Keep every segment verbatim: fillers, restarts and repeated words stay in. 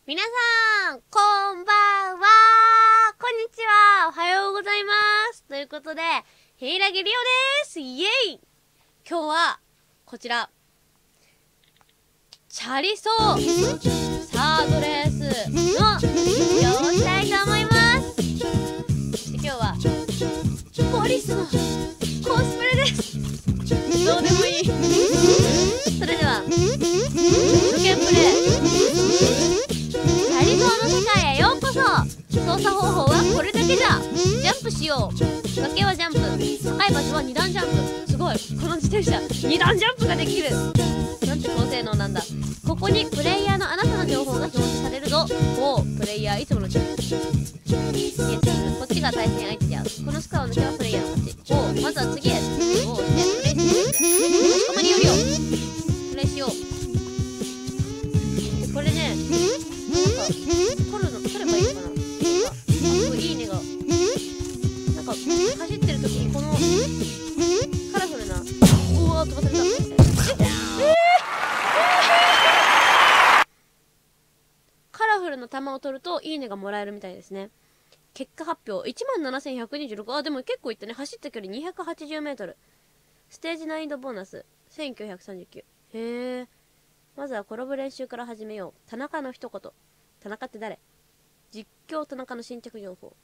皆さん、こんばんは。こんにちは。おはようございます。ということで、平良木りおです。イエイ。今日は、こちら、チャリ走サードレースの実況をしたいと思います。そして今日は、ポリスのコスプレです。どうでもいい。それでは、初見プレイ。チャリ走の世界へようこそ。操作方法はこれだけじゃ。ジャンプしよう。崖はジャンプ、高い場所はに段ジャンプ。すごい、この自転車に段ジャンプができる。なんて高性能なんだ。ここにプレイヤーのあなたの情報が表示されるぞ。おお、プレイヤーいつものチェック。イエス、こっちが対戦相手である。このスカを抜けばプレイヤーの勝ち。おお、まずは次へおおしてプレイしてみる。かしこまりよりよ。プレイしよう。でこれね、なんか取るの取ればいいのかな。なんかすごいいいねがなんか走ってる時にこのカラフルなうわー飛ばされた。えー、カラフルな玉を取るといいねがもらえるみたいですね。結果発表 いちまんななせんひゃくにじゅうろく。あ、でも結構いったね。走った距離にひゃくはちじゅうメートル。ステージ難易度ボーナスせんきゅうひゃくさんじゅうきゅう。へえ。まずは転ぶ練習から始めよう。田中の一言。田中って誰？実況田中の新着情報。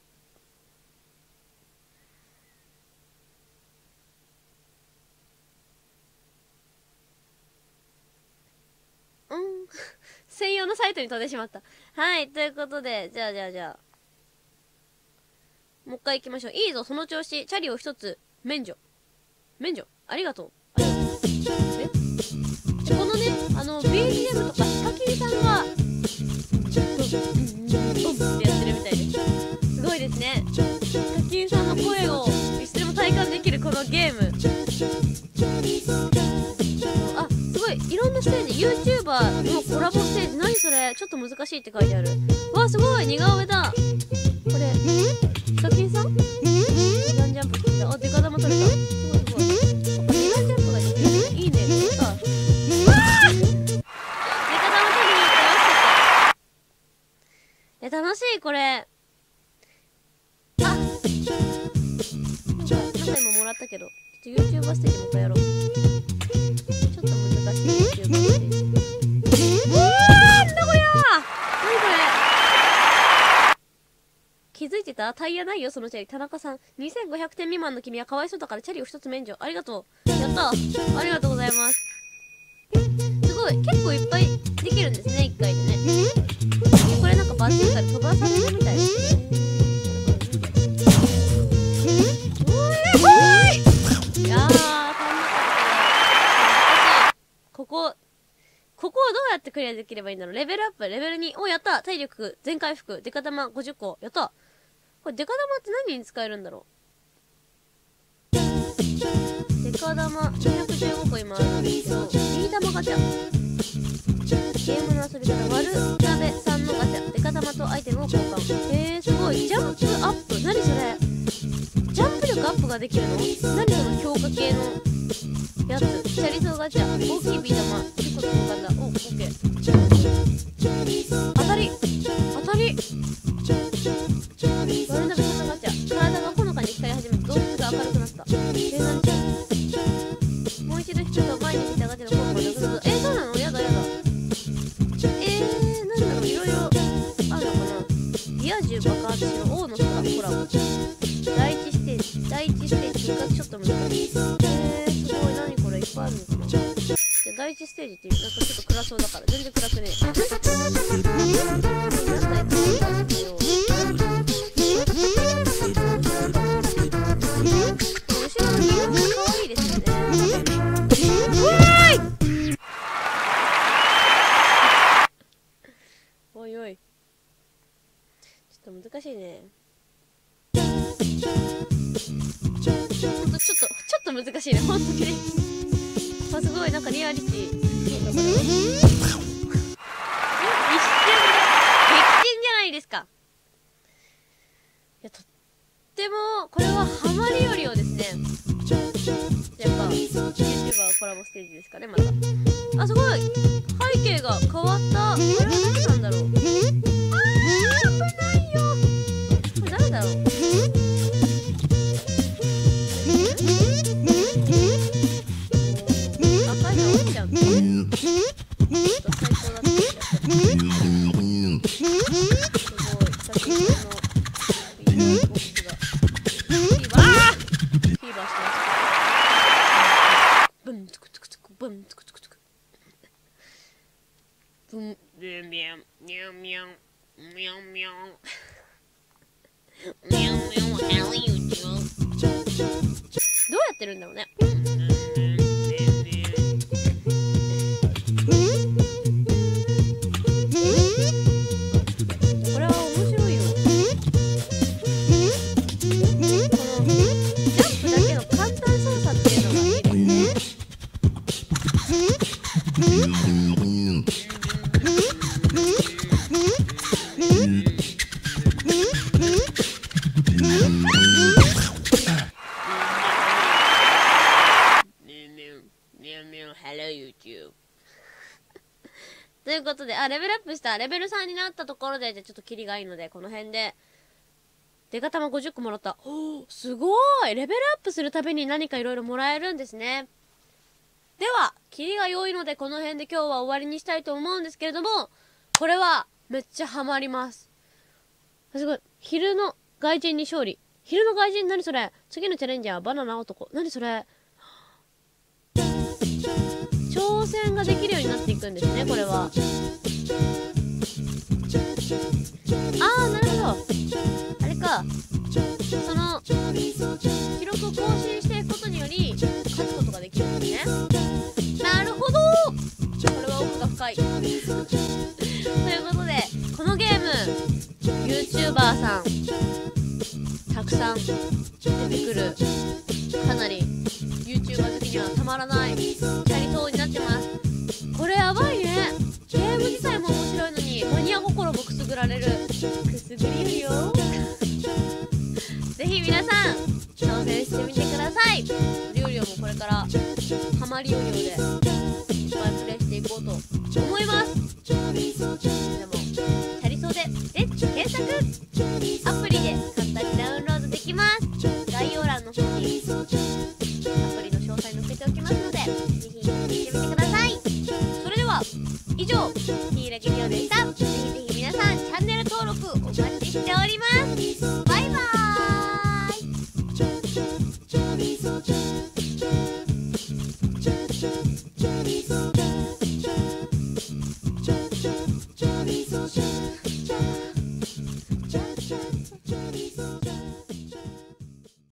うん専用のサイトに飛んでしまった。はい、ということで、じゃあじゃあじゃあもう一回行きましょう。いいぞ、その調子。チャリを一つ免除。免除ありがとう。ありがとう。えでこのね、あの ビージーエム とかヒカキンさんがうんうんってやってるみたいです。すごいですね。ヒカキンさんの声をいつでも体感できるこのゲーム。あ、すごいいろんなステージ YouTuber のコラボステージ。何それ、ちょっと難しいって書いてある。わ、すごい似顔絵だ。これヒカキンさんに段ジャンプしてた。あ、デカ玉取れた。すごいすごい。に段ジャンプができる。いいね。さあえ、楽しいこれ。あ、なんか、なんか今もらったけど、ちょっと YouTuber ステージもう一回やろう。ちょっと難しい YouTuber ステージ。うわー、なんだこりゃー。何これ。気づいてた？タイヤないよそのチャリ。田中さん、にせんごひゃくてん未満の君はかわいそうだからチャリを一つ免除。ありがとう。やったー。ありがとうございます。すごい、結構いっぱいできるんですね、いっかいでね。これなんかバズーカで飛ばされるみたいですね。いやー、そんな感じでここここをどうやってクリアできればいいんだろう。レベルアップ、レベルに。お、やった。体力全回復、デカ玉ごじゅっこ。やった。これデカ玉って何に使えるんだろう。デカ玉にひゃくじゅうごこ今あるんですけど、ビー玉ガチャ、ゲームの遊び方、悪鍋さんのガチャ、デカ玉とアイテムを交換。へえー、すごい。ジャンプアップ、何それ。ジャンプ力アップができるの？何その強化系のやつ。チャリ走ガチャ、大きいビー玉いっこ交換だ。お、オッケー。当たり当たり。悪鍋さんのガチャ、体がほのかに光り始めて動物が明るくなった。えー、何それ。もう一度引くと前に見たガチャの効果がなくなる。えー、そうなの？やだやだ。えー、なんだろう、いろいろあるのかな。リア充爆発しの王の空コラボ。第一ステージ、第一ステージ復活ちょっと難しい。えー、すごい。何これ、いっぱいあるのかな。じゃあ第一ステージってなんかちょっと暗そうだから全然暗くねえ。なんだよ、後ろの色が可愛いですよね。うわーいおいおい、ちょっと難しいね。ほんとちょっとちょっと難しいね、ほんとにね。あ、すごい、なんかリアリティ。そうだこれ一瞬で撃沈じゃないですか。いや、とってもこれはハマりよりをですね。やっぱ YouTuber コラボステージですかね。またあ、すごい背景が変わった。これは何なんだろう。 ブンツクツクツクブンツクツクツクブンビュンビュンミュンミュンミュンミュンミュンミュン How you do? どうやってるんだろうね。これは面白いよ。このジャンプだけの簡単操作っていうのがいいということで、あ、レベルアップした。レベルさんになったところで、じゃあちょっとキリがいいので、この辺で。デカ玉ごじゅっこもらった。おー、すごい！レベルアップするたびに何かいろいろもらえるんですね。では、キリが良いので、この辺で今日は終わりにしたいと思うんですけれども、これは、めっちゃハマります。すごい。昼の外人に勝利。昼の外人何それ？次のチャレンジャー、バナナ男。何それ？挑戦ができるようになっていくんですね、これは。あー、なるほど。あれか。その、記録を更新していくことにより、勝つことができるんですね。なるほど。これは奥が深い。ということで、このゲーム、YouTuber さん、たくさん出てくる、かなり YouTuber 好きにはたまらないキャリトーになってます。これやばいね。ゲーム自体も面白いのにマニア心もくすぐられる。くすぐりるよ。ぜひ皆さん挑戦してみてください。りょうりょうもこれからハマりようりょうでいっぱいプレイしていこうと思います。でもチャリソーでレッツ検索、アプリで簡単にダウンロードできます。概要欄の方にアプリの詳細載せておきますので、ぜひチェックしてみてください。それでは以上、ひいらぎりょうでした。ぜひぜひ皆さんチャンネル登録お待ちしております。バイバーイ。